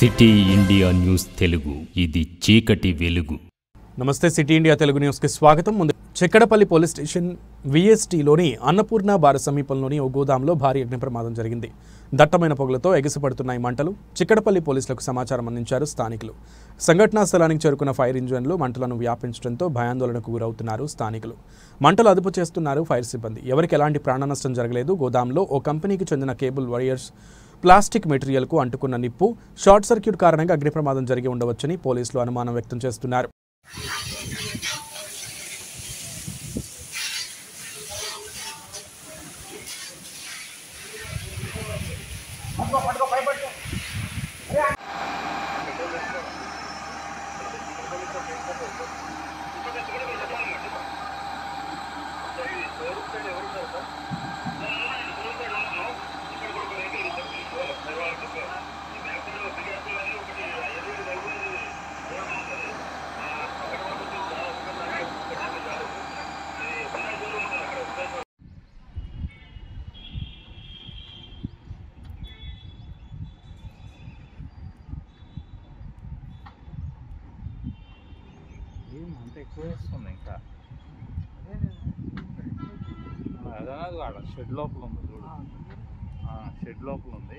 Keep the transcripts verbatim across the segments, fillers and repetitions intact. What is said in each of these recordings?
City India news Telugu ఇది చీకటి వెలుగు. నమస్తే, సిటీ ఇండియా తెలుగు న్యూస్ కి స్వాగతం. ముందు చిక్కడపల్లి పోలీస్ స్టేషన్ విఎస్టీలోని అన్నపూర్ణ బార్ సమీపంలోని ఓ గోదాంలో భారీ అగ్ని ప్రమాదం జరిగింది. దట్టమైన పొగలతో ఎగిసిపడుతున్నాయి మంటలు. చిక్కడపల్లి పోలీసులకు సమాచారం అందించారు స్థానికులు. సంఘటనా స్థలానికి చేరుకున్న ఫైర్ ఇంజన్లు మంటలను వ్యాపించడంతో భయాందోళనకు గురవుతున్నారు స్థానికులు. మంటలు అదుపు చేస్తున్నారు ఫైర్ సిబ్బంది. ఎవరికి ఎలాంటి ప్రాణ నష్టం జరగలేదు. గోదాంలో ఓ కంపెనీకి చెందిన కేబుల్ వైర్స్ ప్లాస్టిక్ మెటీరియల్కు అంటుకున్న నిప్పు షార్ట్ సర్క్యూట్ కారణంగా అగ్ని ప్రమాదం జరిగి ఉండవచ్చని పోలీసులు అనుమానం వ్యక్తం చేస్తున్నారు. అంత ఎక్కువ వేస్తుంది. ఇంకా అదనది కాడ షెడ్ లోపల ఉంది చూడు, షెడ్ లోపల ఉంది.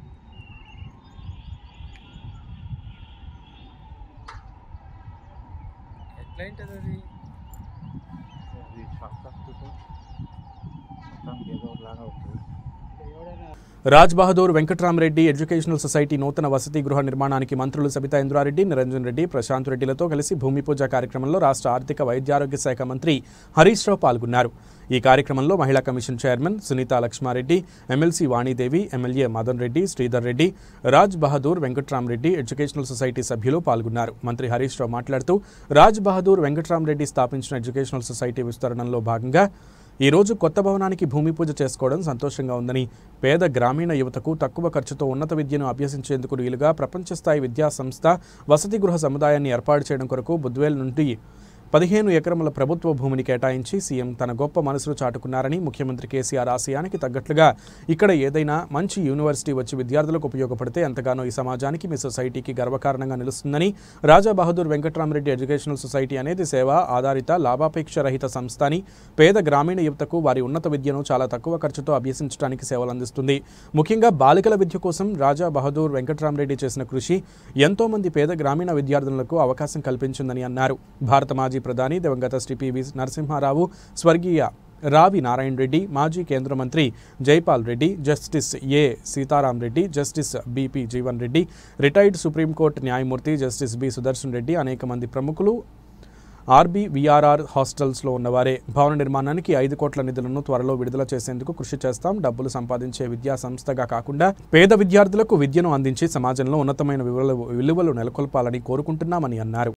ఎట్లయింటుంది అది అది షాక్ తక్కువ మొత్తానికి ఏదో లాగా అవుతుంది. రాజ్ బహదూర్ వెంకట్రామరెడ్డి ఎడ్యుకేషనల్ సొసైటీ నూతన వసతి గృహ నిర్మాణానికి మంత్రులు సబితా ఇంద్రారెడ్డి, నిరంజన్ రెడ్డి, ప్రశాంత్ రెడ్డిలతో కలిసి భూమి పూజ కార్యక్రమంలో రాష్ట్ర ఆర్థిక వైద్యారోగ్య శాఖ మంత్రి హరీష్ రావు పాల్గొన్నారు. ఈ కార్యక్రమంలో మహిళా commission chairman Sunitha Laxmareddy, MLC Vanidevi, MLA Madan Reddy, Sridhar Reddy, Raj Bahadur Venkatramareddy educational society సభ్యులు పాల్గొన్నారు. మంత్రి హరీష్ రావు మాట్లాడుతూ రాజ్ బహదూర్ వెంకట్రామరెడ్డి స్థాపించిన ఎడ్యుకేషనల్ సొసైటీ విస్తరణలో భాగంగా ఈరోజు కొత్త భవనానికి భూమి పూజ చేసుకోవడం సంతోషంగా ఉందని, పేద గ్రామీణ యువతకు తక్కువ ఖర్చుతో ఉన్నత విద్యను అభ్యసించేందుకు వీలుగా ప్రపంచ స్థాయి విద్యా సంస్థ వసతి గృహ సముదాయాన్ని ఏర్పాటు చేయడం కొరకు బుద్వేల్ నుండి పదిహేను ఎకరముల ప్రభుత్వ భూమిని కేటాయించి సీఎం తన గొప్ప మనసును చాటుకున్నారని, ముఖ్యమంత్రి కేసీఆర్ ఆశయానికి తగ్గట్లుగా ఇక్కడ ఏదైనా మంచి యూనివర్సిటీ వచ్చి విద్యార్థులకు ఉపయోగపడితే ఎంతగానో ఈ సమాజానికి మీ సొసైటీకి గర్వకారణంగా నిలుస్తుందని, రాజా బహదూర్ వెంకట్రామరెడ్డి ఎడ్యుకేషనల్ సొసైటీ అనేది సేవా ఆధారిత లాభాపేక్ష రహిత సంస్థ అని, పేద గ్రామీణ యువతకు వారి ఉన్నత విద్యను చాలా తక్కువ ఖర్చుతో అభ్యసించడానికి సేవలు అందిస్తుంది. ముఖ్యంగా బాలికల విద్య కోసం రాజా బహదూర్ వెంకట్రామరెడ్డి చేసిన కృషి ఎంతో మంది పేద గ్రామీణ విద్యార్థులకు అవకాశం కల్పించిందని అన్నారు. భారత మాజీ ప్రధాని దివంగత శ్రీ పివి నరసింహారావు, స్వర్గీయ రావి నారాయణ రెడ్డి, మాజీ కేంద్ర మంత్రి Jaipal Reddy, justice A Sitaram Reddy, justice BP Jeevan Reddy, retired supreme court న్యాయమూర్తి జస్టిస్ బి సుదర్శన్ రెడ్డి, అనేక మంది ప్రముఖులు ఆర్బీ విఆర్ఆర్ హాస్టల్స్లో ఉన్నవారే. భవన నిర్మాణానికి ఐదు కోట్ల నిధులను త్వరలో విడుదల చేసేందుకు కృషి చేస్తాం. డబ్బులు సంపాదించే విద్యా సంస్థగా కాకుండా పేద విద్యార్థులకు విద్యను అందించి సమాజంలో ఉన్నతమైన విలువలు నెలకొల్పాలని కోరుకుంటున్నామని అన్నారు.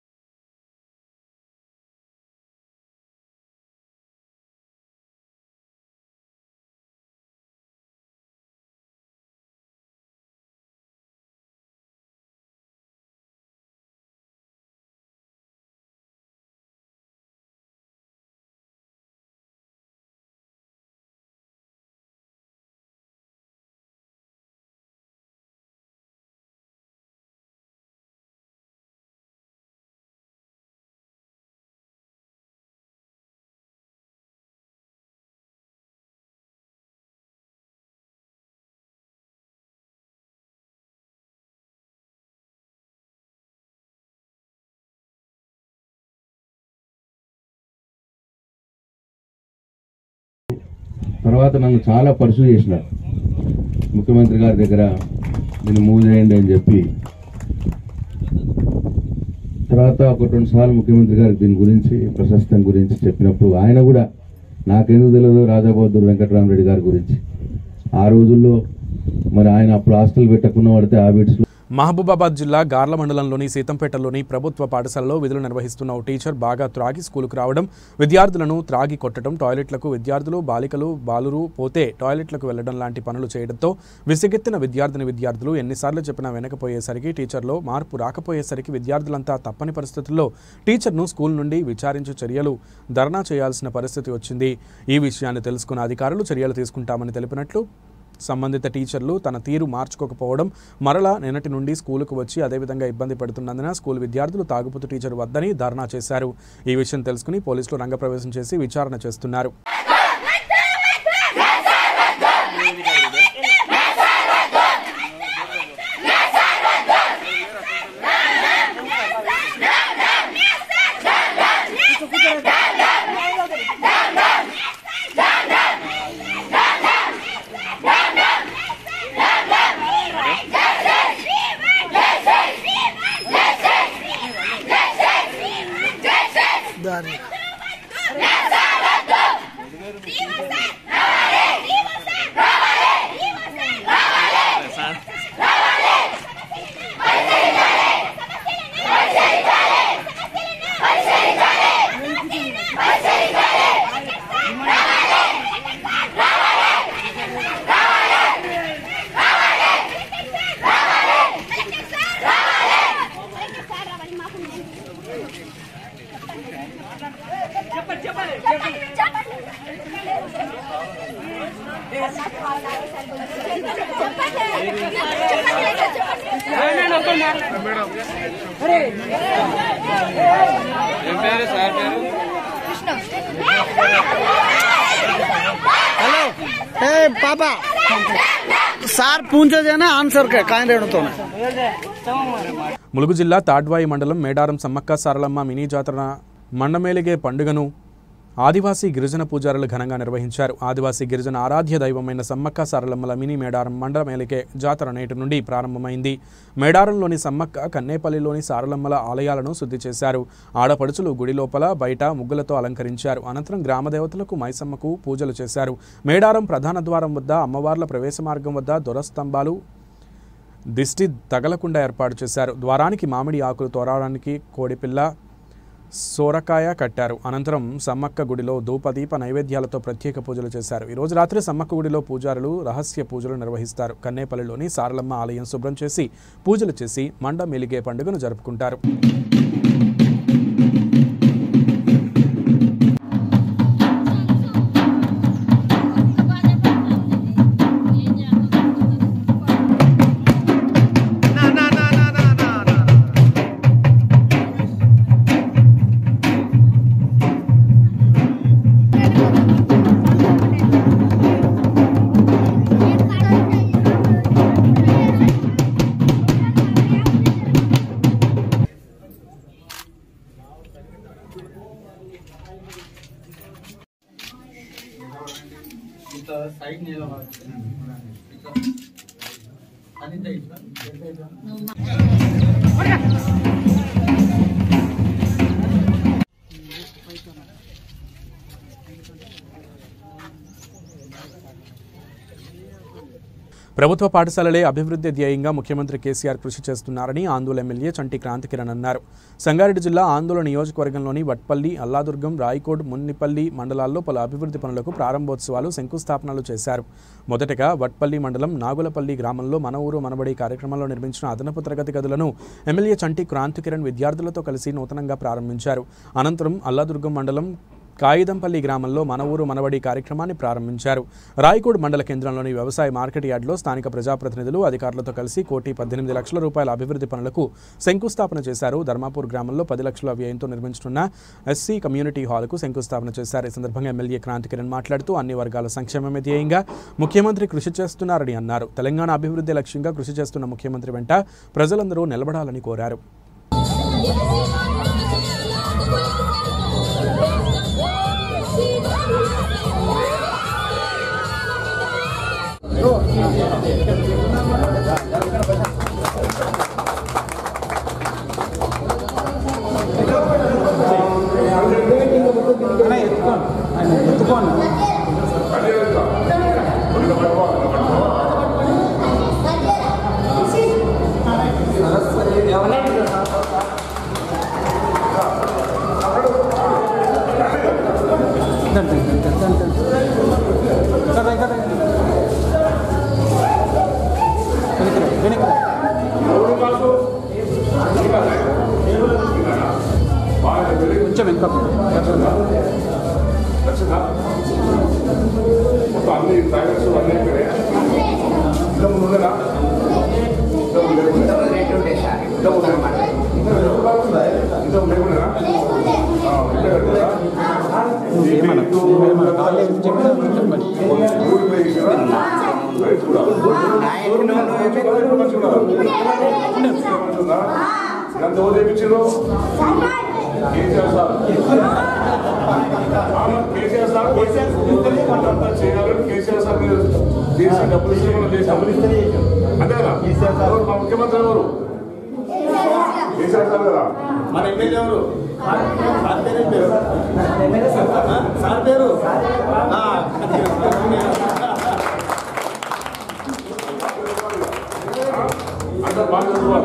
తర్వాత నన్ను చాలా పర్సూ చేసినారు. ముఖ్యమంత్రి గారి దగ్గర నేను మూవ్ చేయండి అని చెప్పి, తర్వాత ఒక రెండు సార్లు ముఖ్యమంత్రి గారికి దీని గురించి ప్రశస్తం గురించి చెప్పినప్పుడు ఆయన కూడా నాకెందుకు తెలియదు రాజా బహదూర్ వెంకట్రామరెడ్డి గారి గురించి. ఆ రోజుల్లో మరి ఆయన అప్పుడు హాస్టల్ పెట్టకుండా పడితే హ్యాబిట్స్లో మహబూబాబాద్ జిల్లా గార్ల మండలంలోని సీతంపేటలోని ప్రభుత్వ పాఠశాలలో విధులు నిర్వహిస్తున్న ఓ టీచర్ బాగా త్రాగి స్కూలుకు రావడం, విద్యార్థులను త్రాగి కొట్టడం, టాయిలెట్లకు విద్యార్థులు బాలికలు బాలురు పోతే టాయిలెట్లకు వెళ్లడం లాంటి పనులు చేయడంతో విసిగెత్తిన విద్యార్థిని విద్యార్థులు ఎన్నిసార్లు చెప్పినా వెనకపోయేసరికి టీచర్లో మార్పు రాకపోయేసరికి విద్యార్థులంతా తప్పని పరిస్థితుల్లో టీచర్ను స్కూల్ నుండి విచారించే చర్యలు ధర్నా చేయాల్సిన పరిస్థితి వచ్చింది. ఈ విషయాన్ని తెలుసుకున్న అధికారులు చర్యలు తీసుకుంటామని తెలిపినట్లు సంబంధిత టీచర్లు తన తీరు మార్చుకోకపోవడం, మరలా నిన్నటి నుండి స్కూలుకు వచ్చి అదేవిధంగా ఇబ్బంది పడుతున్నందున స్కూల్ విద్యార్థులు తాగుబోతు టీచర్ వద్దని ధర్నా చేశారు. ఈ విషయం తెలుసుకుని పోలీసులు రంగప్రవేశం చేసి విచారణ చేస్తున్నారు. हेलो ए पापा సార్ పూంచదేనా ఆన్సర్ కాండేడుతో ములుగు జిల్లా తాడ్వాయి మండలం మేడారం సమ్మక్క సారలమ్మ మినీ జాతర మండమేలిగే పండుగను ఆదివాసీ గిరిజన పూజారులు ఘనంగా నిర్వహించారు. ఆదివాసీ గిరిజన ఆరాధ్య దైవమైన సమ్మక్క సారలమ్మల మినీ మేడారం మండమేలిగే జాతర నేటి నుండి ప్రారంభమైంది. మేడారంలోని సమ్మక్క, కన్నేపల్లిలోని సారలమ్మల ఆలయాలను శుద్ధి చేశారు. ఆడపడుచులు గుడి లోపల బయట ముగ్గులతో అలంకరించారు. అనంతరం గ్రామదేవతలకు మైసమ్మకు పూజలు చేశారు. మేడారం ప్రధాన ద్వారం వద్ద అమ్మవార్ల ప్రవేశ మార్గం వద్ద దొరస్తంభాలు దిష్టి తగలకుండా ఏర్పాటు చేశారు. ద్వారానికి మామిడి ఆకులు తోరడానికి కోడిపిల్ల సోరకాయ కట్టారు. అనంతరం సమ్మక్క గుడిలో ధూపదీప నైవేద్యాలతో ప్రత్యేక పూజలు చేశారు. ఈరోజు రాత్రి సమ్మక్క గుడిలో పూజారులు రహస్య పూజలు నిర్వహిస్తారు. కన్నేపల్లిలోని సారలమ్మ ఆలయం శుభ్రం చేసి పూజలు చేసి మండ మెలిగే పండుగను జరుపుకుంటారు. ప్రభుత్వ పాఠశాలలే అభివృద్ధి ధ్యేయంగా ముఖ్యమంత్రి కేసీఆర్ కృషి చేస్తున్నారని ఆందోళన ఎమ్మెల్యే చంటి క్రాంతికిరణ్ అన్నారు. సంగారెడ్డి జిల్లా ఆందోళన నియోజకవర్గంలోని వట్పల్లి, అల్లాదుర్గం, రాయకోడ్, మున్నిపల్లి మండలాల్లో పలు అభివృద్ధి పనులకు ప్రారంభోత్సవాలు, శంకుస్థాపనలు చేశారు. మొదటగా వట్పల్లి మండలం నాగులపల్లి గ్రామంలో మన ఊరు మనబడి కార్యక్రమంలో నిర్మించిన అదనపు తరగతి గదులను ఎమ్మెల్యే చంటి క్రాంతికిరణ్ విద్యార్థులతో కలిసి నూతనంగా ప్రారంభించారు. అనంతరం అల్లాదుర్గం మండలం కాయిదంపల్లి గ్రామంలో మన ఊరు మనబడి కార్యక్రమాన్ని ప్రారంభించారు. రాయకోడ్ మండల కేంద్రంలోని వ్యవసాయ మార్కెట్ యార్డులో స్థానిక ప్రజాప్రతినిధులు, అధికారులతో కలిసి కోటి పద్దెనిమిది లక్షల రూపాయల అభివృద్ధి పనులకు శంకుస్థాపన చేశారు. ధర్మాపూర్ గ్రామంలో పది లక్షల వ్యయంతో నిర్మించనున్న ఎస్సీ కమ్యూనిటీ హాల్కు శంకుస్థాపన చేశారు. ఈ సందర్భంగా ఎమ్మెల్యే క్రాంతికిరణ్ మాట్లాడుతూ అన్ని వర్గాల సంక్షేమమే ధ్యేయంగా ముఖ్యమంత్రి కృషి చేస్తున్నారని అన్నారు. తెలంగాణ అభివృద్ధి లక్ష్యంగా కృషి చేస్తున్న ముఖ్యమంత్రి వెంట ప్రజలందరూ నిలబడాలని కోరారు. కొంచెం ఎంత నచ్చిందా మొత్తం అన్ని టాయిలెట్స్ అన్నీ ఇక్కడే ఇంత ముందు ఉండేనా ఇంత ముందు లేకుండా ఇంత ముందు ఇంత ముందు లేకుండా ఉండే కట్టా ఎంత ఓదేపించారు కేసీఆర్ సార్ కేసీఆర్ సార్ అంతా చేయాలని కేసీఆర్ సార్ మీరు చేసి డబ్బులు ఇస్తే మనం చేసి డబ్బులు ఇస్తే అంతే కదా ఎవరు మా ముఖ్యమంత్రి ఎవరు కేసీఆర్ సార్ కదా మన ఎమ్మెల్యే ఎవరు సార్ పేరు అంతా బాగా చదువుకోవాలి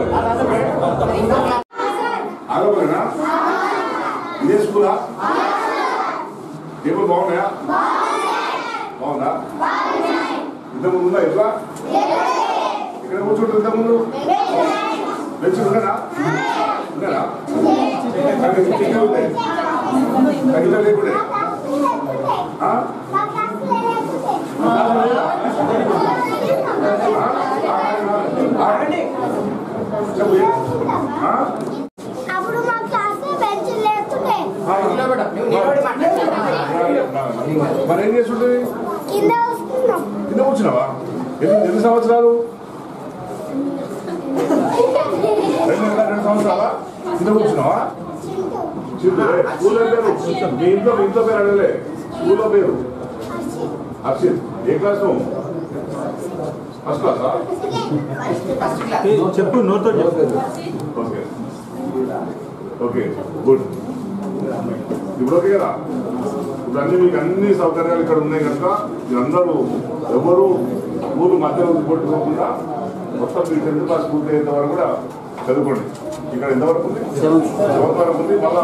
ఆరోగ్యనా ఇదే స్కూలా టేబుల్ బాగున్నాయా బాగుందా ఇంతకుముందు ఉందా ఎట్లా ఇక్కడ కూర్చుంటారు ఇంతకుముందు బెంచ్ ఉన్నారా ఉన్నారా తగ్గితే లేకుండే అప్పుడు మా క్లాస్ బెంచ్ లేకుండే మరి ఏం చేస్తుంటుంది కింద వస్తున్నాం కింద కూర్చున్నావా ఎన్ని ఎన్ని సంవత్సరాలు రెండు రెండు సంవత్సరాలా కింద కూర్చున్నావా స్కూల్లో పేరు మీ ఇంట్లో మీ ఇంట్లో పేరు అడగలే స్కూల్లో పేరు అర్షిత్ ఏ క్లాస్ ఫస్ట్ క్లాసా చెప్పు నోతో ఓకే ఓకే గుడ్ ఇప్పుడు ఓకే కదా ఇప్పుడు అన్ని మీకు అన్ని సౌకర్యాలు ఇక్కడ ఉన్నాయి కనుక మీరందరూ ఎవరు స్కూల్ మధ్యలో కొట్టుకోకుండా మొత్తం మీ టెన్త్ క్లాస్ పూర్తి అయ్యేంత వరకు కూడా చదువుకోండి. ఇక్కడ ఎంతవరకు ఉంది? సెవెంత్ వరకు ఉంది. మళ్ళా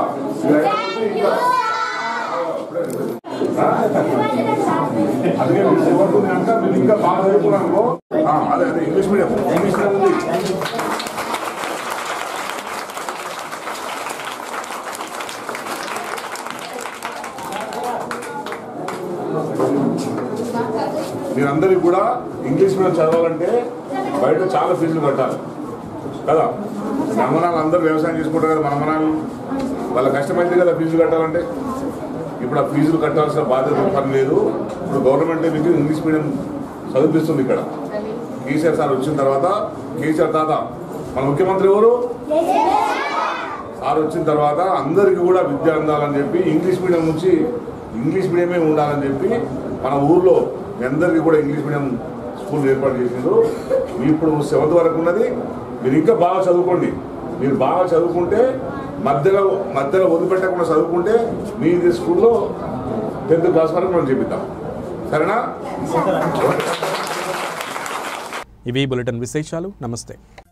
అదే సెవెంత్ ఉంది కనుక మీరు ఇంకా బాగా చదువుకున్నాను. అదే అదే ఇంగ్లీష్ మీడియం ఇంగ్లీష్ మీడియం ఉంది. మీరందరికీ కూడా ఇంగ్లీష్ మీడియం చదవాలంటే బయట చాలా ఫీజులు కట్టాలి కదా. మనమనాలు అందరూ వ్యవసాయం చేసుకుంటారు కదా, మనమనాలు వాళ్ళ కష్టమైంది కదా ఫీజులు కట్టాలంటే. ఇప్పుడు ఆ ఫీజులు కట్టాల్సిన బాధ్యత పని లేదు. ఇప్పుడు గవర్నమెంట్ మీకు ఇంగ్లీష్ మీడియం చదివిస్తుంది. ఇక్కడ కేసీఆర్ సార్ వచ్చిన తర్వాత, కేసీఆర్ తాత మన ముఖ్యమంత్రి ఎవరు సార్ వచ్చిన తర్వాత అందరికీ కూడా విద్య అందాలని చెప్పి ఇంగ్లీష్ మీడియం నుంచి ఇంగ్లీష్ మీడియమే ఉండాలని చెప్పి మన ఊర్లో మీ అందరికీ కూడా ఇంగ్లీష్ మీడియం స్కూల్ ఏర్పాటు చేసిండ్రు. మీ ఇప్పుడు సెవెంత్ వరకు ఉన్నది. మీరు ఇంకా బాగా చదువుకోండి. మీరు బాగా చదువుకుంటే మధ్యలో మధ్యలో వదిలిపెట్టకుండా చదువుకుంటే మీ స్కూల్లో టెన్త్ క్లాస్ వరకు మనం చెప్తాం. సరేనా? ఇవి బులెటిన్ విశేషాలు. నమస్తే.